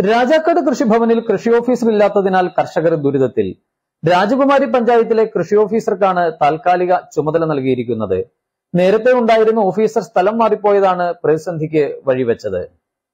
രാജാക്കാട് കൃഷിഭവനിൽ കൃഷി ഓഫീസർ ഇല്ലാത്തതിനാൽ കർഷകർ ദുരിതത്തിൽ. രാജകുമാരി പഞ്ചായത്തിലെ കൃഷി ഓഫീസർക്കാണ് താൽക്കാലിക ചുമതല നൽകിയിരിക്കുന്നത്. നേരത്തെ ഉണ്ടായിരുന്ന ഓഫീസർ സ്ഥലം മാറിപ്പോയതാണ് പ്രതിസന്ധിക്ക് വഴിവെച്ചത്.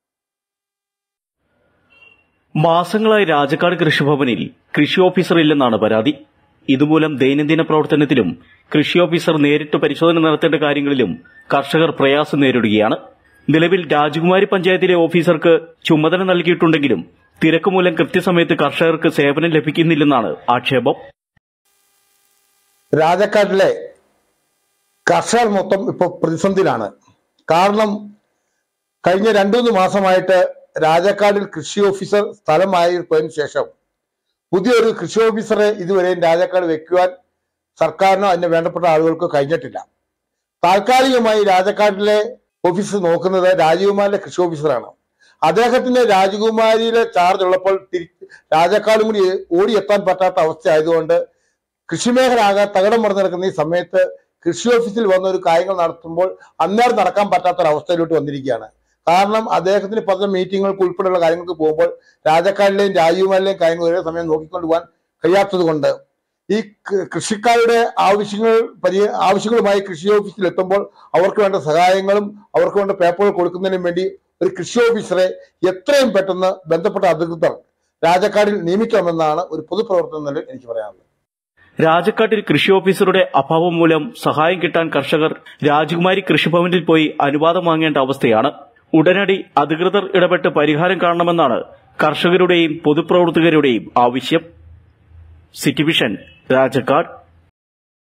മാസങ്ങളായി രാജാക്കാട് കൃഷിഭവനിൽ കൃഷി ഓഫീസർ ഇല്ലെന്നാണ് പരാതി. ഇതുമൂലം ദൈനംദിന പ്രവർത്തനത്തിലും കൃഷി ഓഫീസർ നേരിട്ട് പരിശോധന നടത്തേണ്ട കാര്യങ്ങളിലും കർഷകർ പ്രയാസം നേരിടുകയാണ്. നിലവിൽ രാജകുമാരി പഞ്ചായത്തിലെ ഓഫീസർക്ക് ചുമതല നൽകിയിട്ടുണ്ടെങ്കിലും തിരക്ക് മൂലം കൃത്യസമയത്ത് കർഷകർക്ക് സേവനം ലഭിക്കുന്നില്ലെന്നാണ് ആക്ഷേപം. രാജാക്കാട്ടിലെ കർഷകർ മൊത്തം ഇപ്പോൾ പ്രതിസന്ധിയിലാണ്. കാരണം കഴിഞ്ഞ 2-3 മാസമായിട്ട് രാജാക്കാടിൽ കൃഷി ഓഫീസർ സ്ഥലം മാറിയതിനു ശേഷം പുതിയൊരു കൃഷി ഓഫീസറെ ഇതുവരെയും രാജാക്കാട് വെക്കുവാൻ സർക്കാരിനോ അതിന് വേണ്ടപ്പെട്ട ആളുകൾക്കോ കഴിഞ്ഞിട്ടില്ല. താൽക്കാലികമായി രാജാക്കാടിലെ ഓഫീസ് നോക്കുന്നത് രാജകുമാരിയിലെ കൃഷി ഓഫീസറാണ്. അദ്ദേഹത്തിന് രാജകുമാരിയിലെ ചാർജ് ഉള്ളപ്പോൾ രാജാക്കാടും കൂടി ഓടിയെത്താൻ പറ്റാത്ത അവസ്ഥ ആയതുകൊണ്ട് കൃഷിമേഖല ആകെ തകിടം മറിഞ്ഞു നടക്കുന്ന ഈ സമയത്ത് കൃഷി ഓഫീസിൽ വന്ന ഒരു കാര്യങ്ങൾ നടത്തുമ്പോൾ അന്നേരം നടക്കാൻ പറ്റാത്തൊരവസ്ഥയിലോട്ട് വന്നിരിക്കുകയാണ്. കാരണം അദ്ദേഹത്തിന് പറഞ്ഞ മീറ്റിങ്ങുകൾക്ക് ഉൾപ്പെടെയുള്ള കാര്യങ്ങൾക്ക് പോകുമ്പോൾ രാജാക്കാടിലെയും രാജകുമാരിലെയും കാര്യങ്ങൾ ഒരേ സമയം നോക്കിക്കൊണ്ടു പോകാൻ കഴിയാത്തത് കൊണ്ട് ഈ കൃഷിക്കാരുടെ ആവശ്യങ്ങളുമായി കൃഷി ഓഫീസിൽ എത്തുമ്പോൾ അവർക്ക് വേണ്ട സഹായങ്ങളും അവർക്ക് വേണ്ട പേപ്പറുകൾ കൊടുക്കുന്നതിനും വേണ്ടി ഒരു കൃഷി ഓഫീസറെ എത്രയും പെട്ടെന്ന് ബന്ധപ്പെട്ട അധികൃതർ രാജാക്കാടിൽ നിയമിക്കണമെന്നാണ് ഒരു പൊതുപ്രവർത്തന നിലയിൽ എനിക്ക് പറയാനുള്ളത്. രാജാക്കാട്ടിൽ കൃഷി ഓഫീസറുടെ അഭാവം മൂലം സഹായം കിട്ടാൻ കർഷകർ രാജകുമാരി കൃഷിഭവനിൽ പോയി അനുവാദം വാങ്ങേണ്ട അവസ്ഥയാണ്. ഉടനടി അധികൃതർ ഇടപെട്ട് പരിഹാരം കാണണമെന്നാണ് കർഷകരുടെയും പൊതുപ്രവർത്തകരുടെയും ആവശ്യം. City Vision, Rajakkad.